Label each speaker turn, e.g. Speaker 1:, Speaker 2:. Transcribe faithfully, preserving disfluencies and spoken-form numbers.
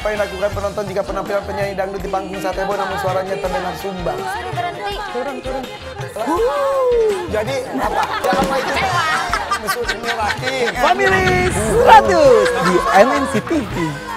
Speaker 1: Apa yang dilakukan penonton jika penampilan penyanyi dangdut di panggung Satebo namun suaranya terdengar sumbang?
Speaker 2: Berhenti. Turun, turun.
Speaker 1: Jadi apa? Ya apa itu? Mesut Miraki.
Speaker 3: Family seratus di M N C T V.